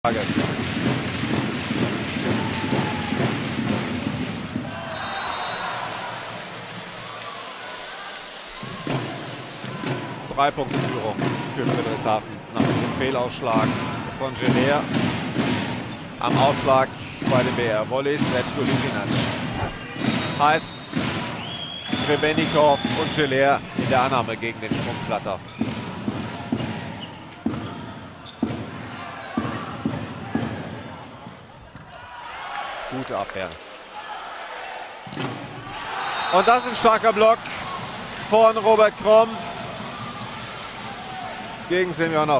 Drei Punkte Führung für Friedrichshafen nach dem Fehlausschlag von Gelair. Am Aufschlag bei den BR Volleys Svetko Lisinac. Heißt Rebennikov und Gelair in der Annahme gegen den Sprungflatter. Gute Abwehr. Und das ist ein starker Block von Robert Kromm gegen Semjonov.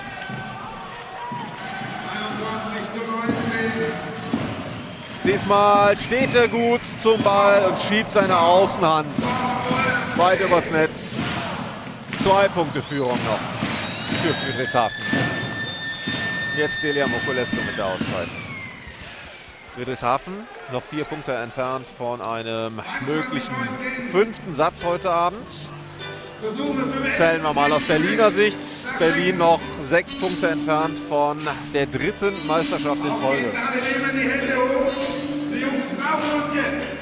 21:19. Diesmal steht er gut zum Ball und schiebt seine Außenhand weit übers Netz. 2 Punkte Führung noch für Friedrichshafen. Jetzt Celia Mokulescu mit der Auszeit. Friedrichshafen noch 4 Punkte entfernt von einem möglichen 5. Satz heute Abend. Zählen wir mal aus Berliner Sicht. Berlin noch 6 Punkte entfernt von der 3. Meisterschaft in Folge. Alle nehmen die Hände hoch. Die Jungs brauchen uns jetzt.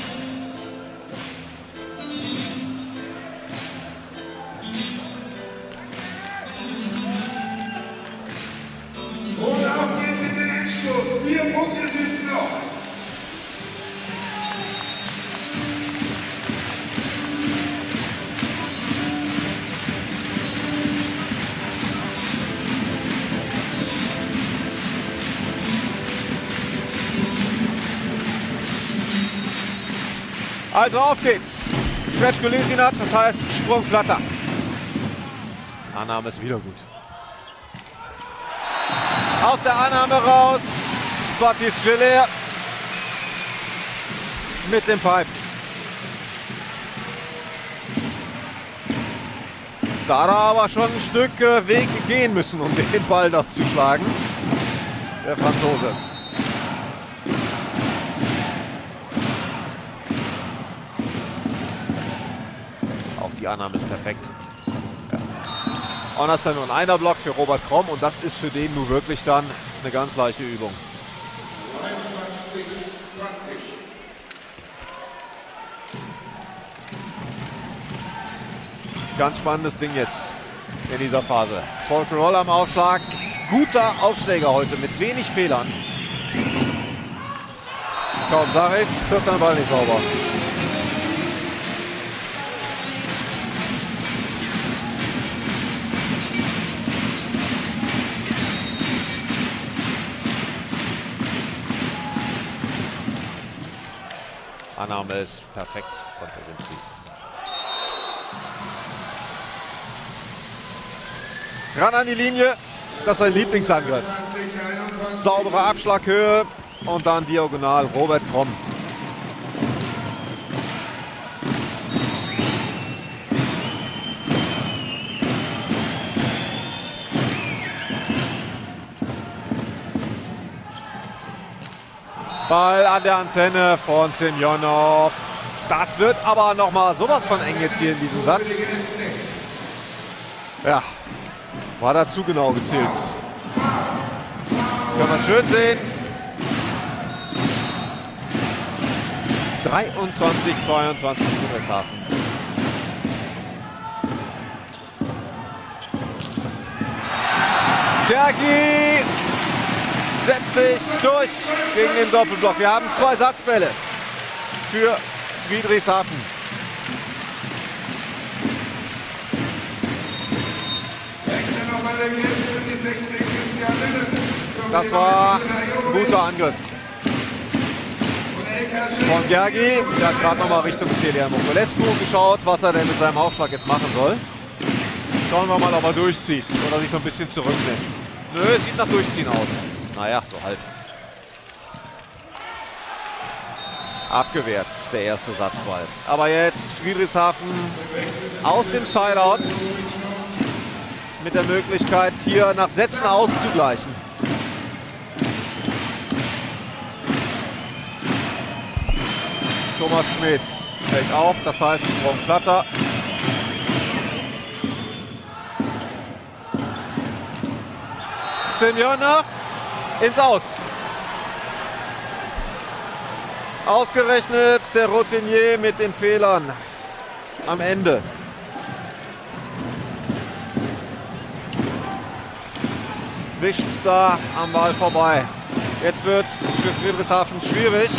Und auf geht's in den Endspurt. 4 Punkte sind's noch. Also auf geht's. Svetko Lisinac, das heißt Sprungflatter. Annahme ist wieder gut. Aus der Annahme raus. Baptiste Gelair mit dem Pipe. Da hat er aber schon ein Stück Weg gehen müssen, um den Ball noch zu schlagen. Der Franzose. Die Annahme ist perfekt. Ja. Und das ist dann nur ein einer Block für Robert Kromm und das ist für den nun wirklich dann eine ganz leichte Übung. 21:20. Ganz spannendes Ding jetzt in dieser Phase. Volker Roll am Aufschlag. Guter Aufschläger heute mit wenig Fehlern. Kaum Saris trifft den Ball nicht sauber. Annahme ist perfekt von Tesinski. Ran an die Linie, das ist sein Lieblingsangriff. 20:21. Saubere Abschlaghöhe und dann diagonal Robert Kromm. Ball an der Antenne von Semjonov. Das wird aber noch mal sowas von eng jetzt hier in diesem Satz. Ja, war da zu genau gezielt. Kann man schön sehen. 23:22 Friedrichshafen. Gergi setzt sich durch gegen den Doppelblock. Wir haben 2 Satzbälle für Friedrichshafen. Wechsel noch mal den Gästen in die 16. Christian Linnes. Das war ein guter Angriff von Gergi. Der hat gerade noch mal Richtung Celia Mokulescu geschaut, was er denn mit seinem Aufschlag jetzt machen soll. Schauen wir mal, ob er durchzieht oder sich so ein bisschen zurücknimmt. Nö, sieht nach Durchziehen aus. Naja, so halb. Abgewehrt, der erste Satzball. Aber jetzt Friedrichshafen aus dem Sideout mit der Möglichkeit, hier nach Sätzen auszugleichen. Thomas Schmidt fällt auf, das heißt Sprungflatter. Semjonov ins Aus. Ausgerechnet der Routinier mit den Fehlern am Ende. Wischt da am Ball vorbei. Jetzt wird es für Friedrichshafen schwierig.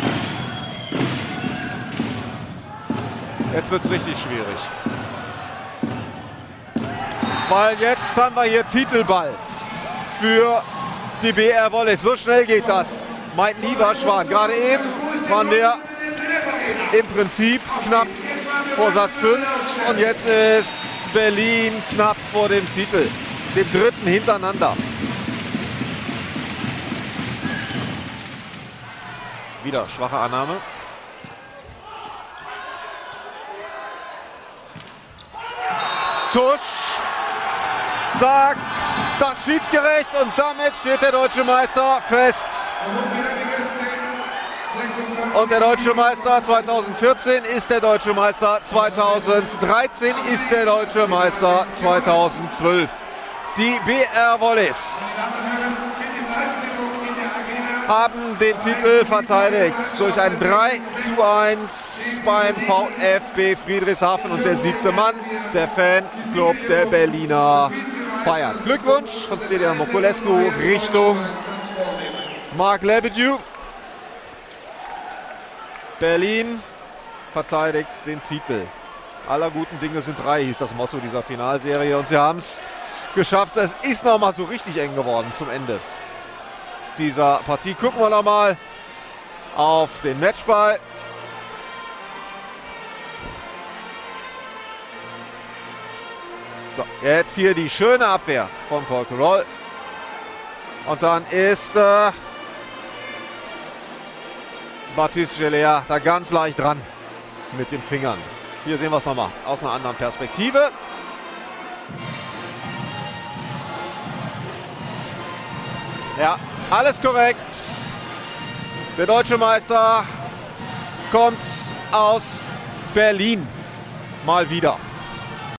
Jetzt wird es richtig schwierig. Weil jetzt haben wir hier Titelball für die BR Volleys. So schnell geht das. Mein lieber Schwan. Gerade eben waren wir im Prinzip knapp vor Satz 5. Und jetzt ist Berlin knapp vor dem Titel. Dem dritten hintereinander. Wieder schwache Annahme. Tusch sagt das schiedsgerecht und damit steht der deutsche Meister fest. Und der deutsche Meister 2014 ist der deutsche Meister 2013 ist der deutsche Meister 2012. Die BR Volleys haben den Titel verteidigt durch ein 3:1 beim VfB Friedrichshafen und der 7. Mann, der Fanclub der Berliner, feiert. Glückwunsch von Stelian Mokulescu Richtung Marc Lebedew. Berlin verteidigt den Titel. Aller guten Dinge sind 3, hieß das Motto dieser Finalserie und sie haben es geschafft. Es ist noch mal so richtig eng geworden zum Ende dieser Partie. Gucken wir noch mal auf den Matchball. So, jetzt hier die schöne Abwehr von Paul Carroll. Und dann ist Baptiste Gelea da ganz leicht dran mit den Fingern. Hier sehen wir es nochmal aus einer anderen Perspektive. Ja, alles korrekt. Der deutsche Meister kommt aus Berlin. Mal wieder.